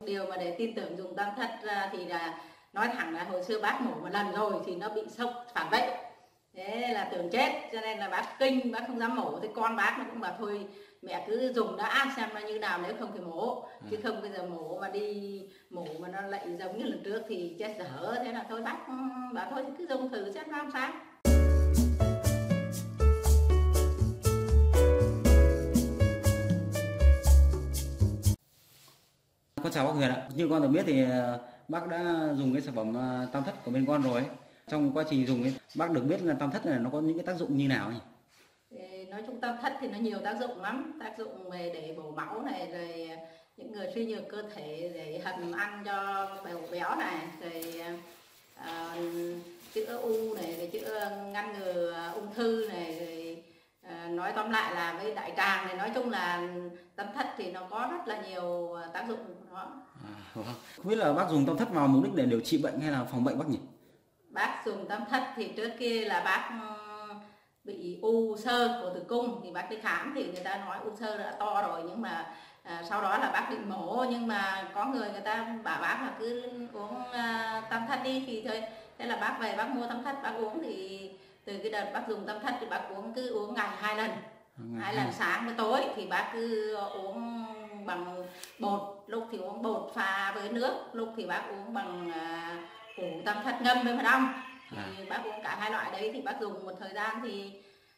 Điều mà để tin tưởng dùng tam thất ra thì là nói thẳng là hồi xưa bác mổ một lần rồi thì nó bị sốc phản vệ, thế là tưởng chết, cho nên là bác kinh, bác không dám mổ. Thì con bác nó cũng bảo thôi mẹ cứ dùng đã xem nó như nào, nếu không thì mổ, chứ không bây giờ mổ mà đi mổ mà nó lại giống như lần trước thì chết dở. Thế là thôi bác bảo thôi thì cứ dùng thử xem làm sao. Con chào bác Huyền ạ. Như con được biết thì bác đã dùng cái sản phẩm tam thất của bên con rồi ấy. Trong quá trình dùng ấy, bác được biết là tam thất này nó có những cái tác dụng như nào nhỉ? Nói chung tam thất thì nó nhiều tác dụng lắm, tác dụng về để bổ máu này, rồi những người suy nhược cơ thể để hầm ăn cho béo này, rồi chữa u này, rồi chữa ngăn ngừa ung thư này, rồi nói tóm lại là với đại tràng này, nói chung là tam thất thì nó có rất là nhiều tác dụng của nó. Vâng. Không biết là bác dùng tam thất vào mục đích để điều trị bệnh hay là phòng bệnh bác nhỉ? Bác dùng tam thất thì trước kia là bác bị u xơ của tử cung, thì bác đi khám thì người ta nói u xơ đã to rồi, nhưng mà sau đó là bác định mổ, nhưng mà có người ta bảo bác là cứ uống tam thất đi, thì thôi thế là bác về bác mua tam thất bác uống. Thì từ cái đợt bác dùng tam thất thì bác cứ uống ngày 2 lần, 2 lần sáng với tối, thì bác cứ uống bằng bột, lúc thì uống bột pha với nước, lúc thì bác uống bằng củ tam thất ngâm với mật ong. Thì bác uống cả hai loại đấy, thì bác dùng một thời gian thì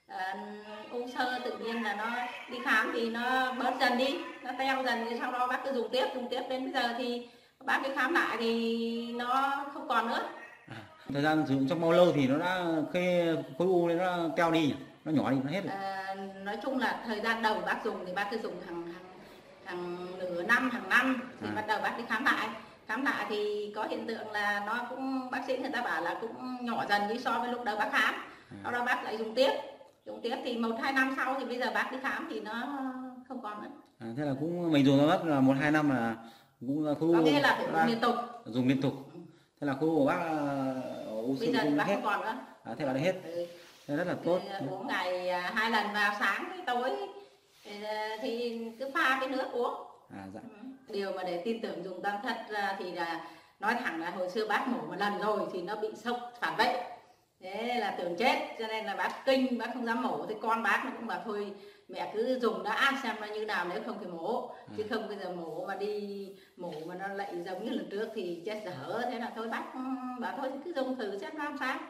u xơ tự nhiên là nó đi khám thì nó bớt dần đi, nó teo dần, thì sau đó bác cứ dùng tiếp đến bây giờ thì bác đi khám lại thì nó không còn nữa. Thời gian sử dụng trong bao lâu thì nó đã cái khối u nó teo đi nhỉ? Nó nhỏ đi, nó hết rồi. Nói chung là thời gian đầu bác dùng thì bác cứ dùng hàng nửa năm, hàng năm thì bắt đầu bác đi khám lại thì có hiện tượng là nó cũng, bác sĩ người ta bảo là cũng nhỏ dần đi so với lúc đầu bác khám. Sau đó bác lại dùng tiếp thì 1-2 năm sau thì bây giờ bác đi khám thì nó không còn nữa. Thế là cũng mình dùng nó mất là 1-2 năm là cũng khối u. Có nghĩa là phải dùng liên tục. Dùng liên tục. Thế là khối u của bác u bây giờ thì bác không còn nữa. Thế là đã hết. Thế rất là tốt. Uống ngày 2 lần vào sáng với tối thì cứ pha cái nước uống. Dạ. Điều mà để tin tưởng dùng tam thất ra thì là nói thẳng là hồi xưa bác mổ một lần rồi thì nó bị sốc phản vệ, thế là tưởng chết, cho nên là bác kinh, bác không dám mổ. Thì con bác nó cũng bảo thôi mẹ cứ dùng đã xem nó như nào, nếu không thì mổ, chứ không bây giờ mổ mà đi mổ mà nó lại giống như lần trước thì chết dở. Thế là thôi bác bảo thôi cứ dùng thử xem làm sao.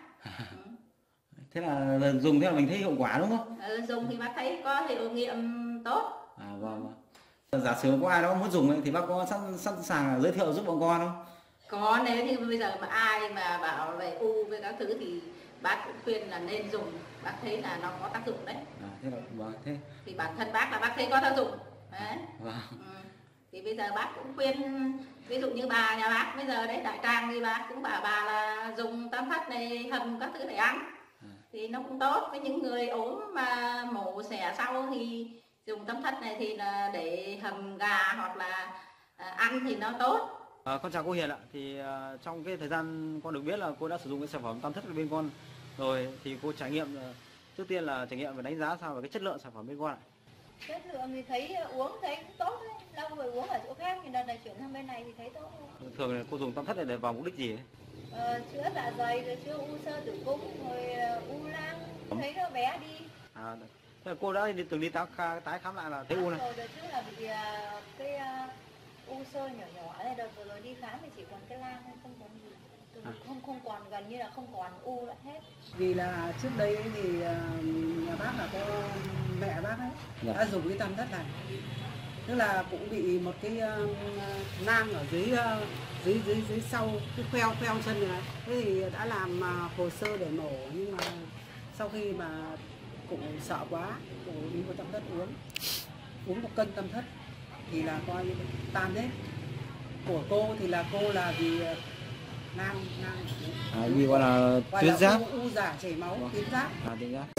Thế là dùng thế là mình thấy hiệu quả đúng không? Dùng thì bác thấy có hiệu nghiệm tốt. Vâng. Giả sử có ai đó muốn dùng ấy, thì bác có sẵn sàng giới thiệu giúp bọn con không? Có, nếu như bây giờ mà ai mà bảo về u với các thứ thì bác cũng khuyên là nên dùng, bác thấy là nó có tác dụng đấy. Thế là vâng, thế thì bản thân bác là bác thấy có tác dụng đấy. Vâng. Thì bây giờ bác cũng khuyên, ví dụ như bà nhà bác bây giờ đấy, đại tràng, thì bác cũng bảo bà là dùng tam thất này hầm các thứ để ăn thì nó cũng tốt. Với những người ốm mà mổ xẻ sau thì dùng tam thất này thì là để hầm gà hoặc là ăn thì nó tốt. Con chào cô Hiền ạ. Thì trong cái thời gian con được biết là cô đã sử dụng cái sản phẩm tam thất ở bên con rồi, thì cô trải nghiệm trước tiên là trải nghiệm và đánh giá sao về cái chất lượng sản phẩm bên con ạ? Chất lượng thì thấy uống thấy cũng tốt đấy. Lâu rồi uống ở chỗ khác thì đợt này chuyển sang bên này thì thấy tốt. Thường là cô dùng tam thất này để vào mục đích gì ấy? Chữa dạ dày, rồi chữa u xơ tử cung, rồi u nang, thấy nó bé đi. Thế là cô đã từng đi tái khám lại là thấy u này. Rồi đợt trước là bị cái u xơ nhỏ nhỏ này, đợt vừa rồi đi khám thì chỉ còn cái lang thôi, không còn gì. Không còn, gần như là không còn u nữa hết. Vì là trước đây ấy thì nhà bác là có mẹ bác ấy đã dùng cái tam thất này, tức là cũng bị một cái nang ở dưới sau cái khoeo chân này, thế thì đã làm hồ sơ để mổ, nhưng mà sau khi mà cũng sợ quá, cũng đi mua tam thất uống 1 cân tam thất thì là coi như tan hết. Của cô thì là cô là vì nang vì gọi là tuyến giáp, u giả chảy máu, tuyến giáp.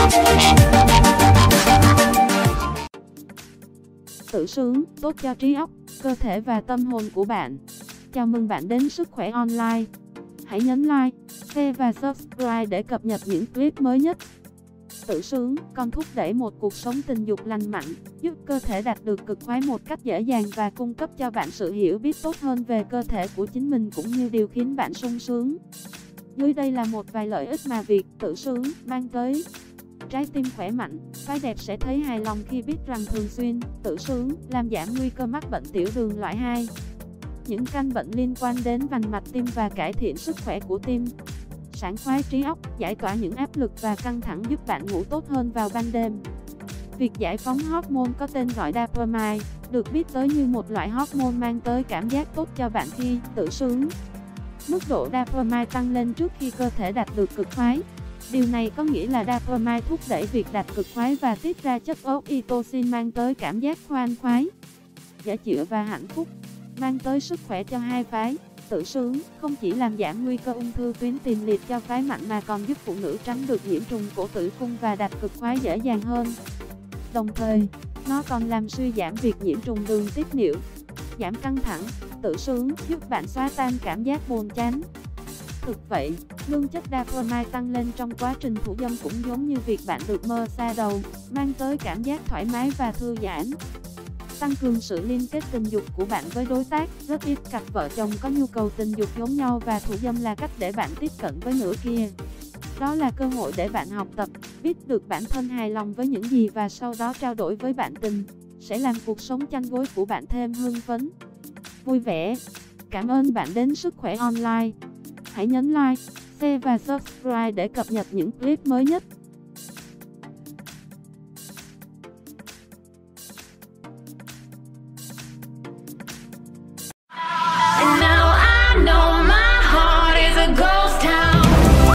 Tự sướng, tốt cho trí óc, cơ thể và tâm hồn của bạn. Chào mừng bạn đến Sức khỏe online. Hãy nhấn like, share và subscribe để cập nhật những clip mới nhất. Tự sướng còn thúc đẩy một cuộc sống tình dục lành mạnh, giúp cơ thể đạt được cực khoái một cách dễ dàng và cung cấp cho bạn sự hiểu biết tốt hơn về cơ thể của chính mình cũng như điều khiến bạn sung sướng. Dưới đây là một vài lợi ích mà việc tự sướng mang tới. Trái tim khỏe mạnh, phái đẹp sẽ thấy hài lòng khi biết rằng thường xuyên tự sướng làm giảm nguy cơ mắc bệnh tiểu đường loại 2. Những căn bệnh liên quan đến vành mạch tim và cải thiện sức khỏe của tim. Sảng khoái trí óc, giải tỏa những áp lực và căng thẳng giúp bạn ngủ tốt hơn vào ban đêm. Việc giải phóng hormone có tên gọi dopamine, được biết tới như một loại hormone mang tới cảm giác tốt cho bạn khi tự sướng. Mức độ dopamine tăng lên trước khi cơ thể đạt được cực khoái. Điều này có nghĩa là dopamine thúc đẩy việc đạt cực khoái và tiết ra chất oxytocin mang tới cảm giác khoan khoái, dễ chịu và hạnh phúc. Mang tới sức khỏe cho hai phái. Tự sướng không chỉ làm giảm nguy cơ ung thư tuyến tiền liệt cho phái mạnh mà còn giúp phụ nữ tránh được nhiễm trùng cổ tử cung và đạt cực khoái dễ dàng hơn. Đồng thời, nó còn làm suy giảm việc nhiễm trùng đường tiết niệu, giảm căng thẳng. Tự sướng giúp bạn xóa tan cảm giác buồn chán. Thực vậy, lượng chất dopamine tăng lên trong quá trình thủ dâm cũng giống như việc bạn được massage đầu, mang tới cảm giác thoải mái và thư giãn. Tăng cường sự liên kết tình dục của bạn với đối tác. Rất ít cặp vợ chồng có nhu cầu tình dục giống nhau và thủ dâm là cách để bạn tiếp cận với nửa kia. Đó là cơ hội để bạn học tập, biết được bản thân hài lòng với những gì và sau đó trao đổi với bạn tình, sẽ làm cuộc sống chăn gối của bạn thêm hưng phấn, vui vẻ. Cảm ơn bạn đến Sức khỏe online. Hãy nhấn like, share và subscribe để cập nhật những clip mới nhất.